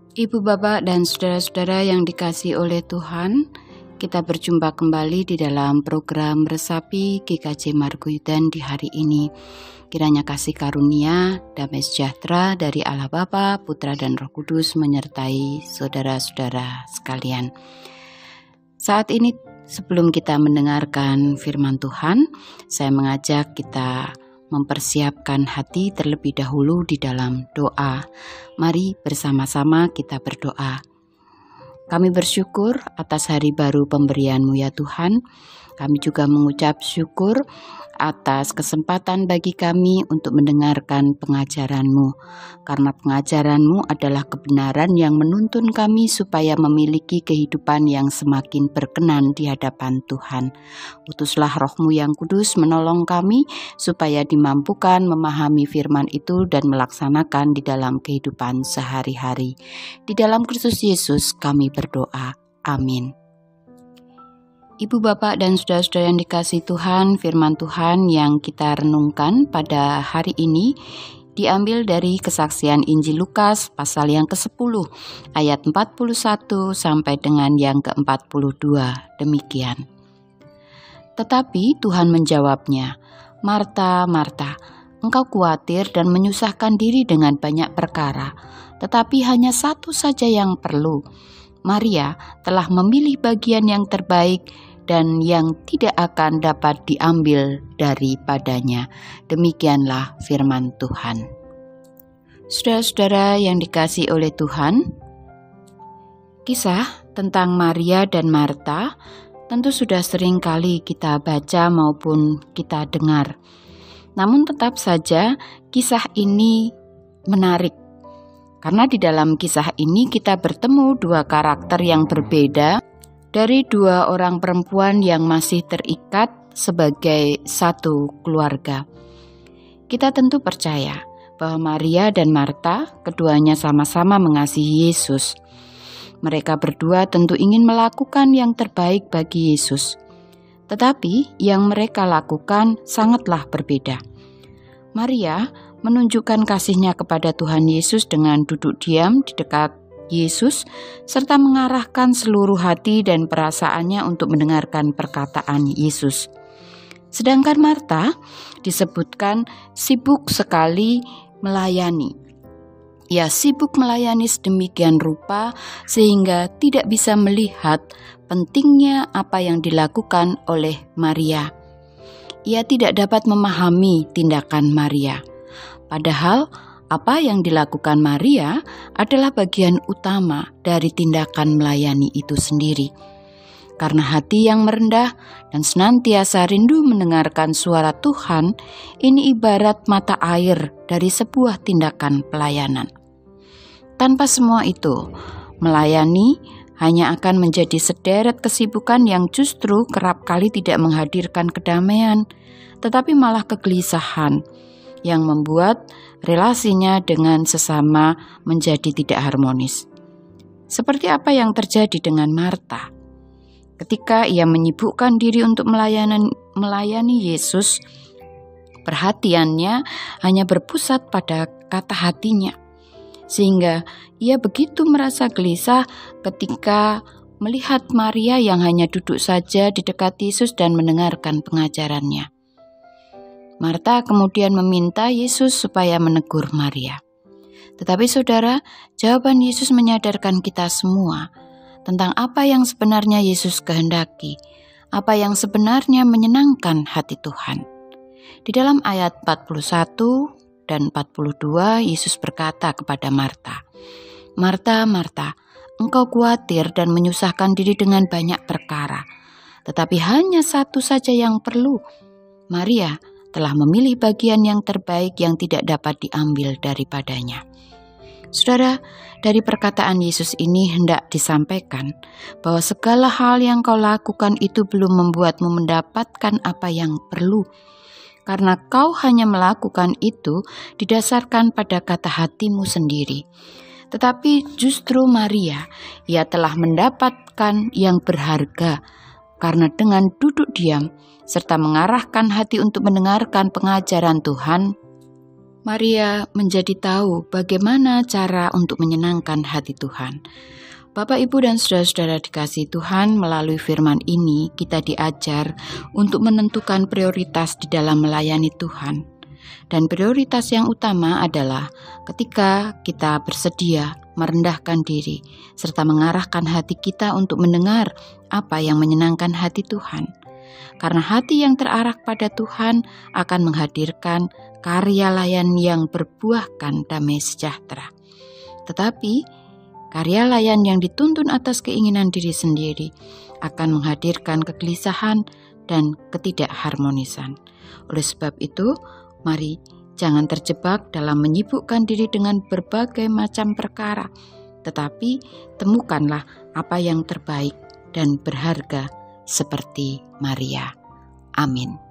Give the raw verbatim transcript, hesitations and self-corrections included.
Ibu, Bapak, dan saudara-saudara yang dikasihi oleh Tuhan, kita berjumpa kembali di dalam program Resapi G K J Marguyudan di hari ini. Kiranya kasih karunia, damai sejahtera dari Allah Bapa, Putra, dan Roh Kudus menyertai saudara-saudara sekalian. Saat ini, sebelum kita mendengarkan firman Tuhan, saya mengajak kita mempersiapkan hati terlebih dahulu di dalam doa. Mari bersama-sama kita berdoa. Kami bersyukur atas hari baru pemberian-Mu ya Tuhan. Kami juga mengucap syukur atas kesempatan bagi kami untuk mendengarkan pengajaran-Mu. Karena pengajaran-Mu adalah kebenaran yang menuntun kami supaya memiliki kehidupan yang semakin berkenan di hadapan Tuhan. Utuslah Roh-Mu yang kudus menolong kami supaya dimampukan memahami firman itu dan melaksanakan di dalam kehidupan sehari-hari. Di dalam Kristus Yesus kami berdoa. Amin. Ibu, Bapak, dan saudara-saudara yang dikasihi Tuhan, firman Tuhan yang kita renungkan pada hari ini diambil dari kesaksian Injil Lukas pasal yang kesepuluh ayat empat puluh satu sampai dengan yang ke empat puluh dua. Demikian. Tetapi Tuhan menjawabnya, "Marta, Marta, engkau khawatir dan menyusahkan diri dengan banyak perkara, tetapi hanya satu saja yang perlu. Maria telah memilih bagian yang terbaik dan yang tidak akan dapat diambil daripadanya." Demikianlah firman Tuhan. Saudara-saudara yang dikasihi oleh Tuhan, kisah tentang Maria dan Marta tentu sudah sering kali kita baca maupun kita dengar. Namun tetap saja kisah ini menarik. Karena di dalam kisah ini kita bertemu dua karakter yang berbeda dari dua orang perempuan yang masih terikat sebagai satu keluarga. Kita tentu percaya bahwa Maria dan Marta keduanya sama-sama mengasihi Yesus. Mereka berdua tentu ingin melakukan yang terbaik bagi Yesus. Tetapi yang mereka lakukan sangatlah berbeda. Maria menunjukkan kasihnya kepada Tuhan Yesus dengan duduk diam di dekat Yesus, serta mengarahkan seluruh hati dan perasaannya untuk mendengarkan perkataan Yesus. Sedangkan Marta disebutkan sibuk sekali melayani. Ia sibuk melayani sedemikian rupa sehingga tidak bisa melihat pentingnya apa yang dilakukan oleh Maria. Ia tidak dapat memahami tindakan Maria. Padahal apa yang dilakukan Maria adalah bagian utama dari tindakan melayani itu sendiri. Karena hati yang merendah dan senantiasa rindu mendengarkan suara Tuhan, ini ibarat mata air dari sebuah tindakan pelayanan. Tanpa semua itu, melayani hanya akan menjadi sederet kesibukan yang justru kerap kali tidak menghadirkan kedamaian, tetapi malah kegelisahan, yang membuat relasinya dengan sesama menjadi tidak harmonis. Seperti apa yang terjadi dengan Marta? Ketika ia menyibukkan diri untuk melayani, melayani Yesus, perhatiannya hanya berpusat pada kata hatinya, sehingga ia begitu merasa gelisah ketika melihat Maria yang hanya duduk saja di dekat Yesus dan mendengarkan pengajarannya. Marta kemudian meminta Yesus supaya menegur Maria. Tetapi saudara, jawaban Yesus menyadarkan kita semua tentang apa yang sebenarnya Yesus kehendaki, apa yang sebenarnya menyenangkan hati Tuhan. Di dalam ayat empat puluh satu dan empat puluh dua, Yesus berkata kepada Marta, "Marta, Marta, engkau khawatir dan menyusahkan diri dengan banyak perkara, tetapi hanya satu saja yang perlu. Maria telah memilih bagian yang terbaik yang tidak dapat diambil daripadanya." Saudara, dari perkataan Yesus ini hendak disampaikan bahwa segala hal yang kau lakukan itu belum membuatmu mendapatkan apa yang perlu, karena kau hanya melakukan itu didasarkan pada kata hatimu sendiri. Tetapi justru Maria, ia telah mendapatkan yang berharga, karena dengan duduk diam serta mengarahkan hati untuk mendengarkan pengajaran Tuhan, Maria menjadi tahu bagaimana cara untuk menyenangkan hati Tuhan. Bapak, Ibu, dan saudara-saudara dikasihi Tuhan, melalui firman ini kita diajar untuk menentukan prioritas di dalam melayani Tuhan. Dan prioritas yang utama adalah ketika kita bersedia merendahkan diri, serta mengarahkan hati kita untuk mendengar apa yang menyenangkan hati Tuhan. Karena hati yang terarah pada Tuhan akan menghadirkan karya layan yang berbuahkan damai sejahtera. Tetapi karya layan yang dituntun atas keinginan diri sendiri akan menghadirkan kegelisahan dan ketidakharmonisan. Oleh sebab itu, mari jangan terjebak dalam menyibukkan diri dengan berbagai macam perkara, tetapi temukanlah apa yang terbaik dan berharga seperti Maria. Amin.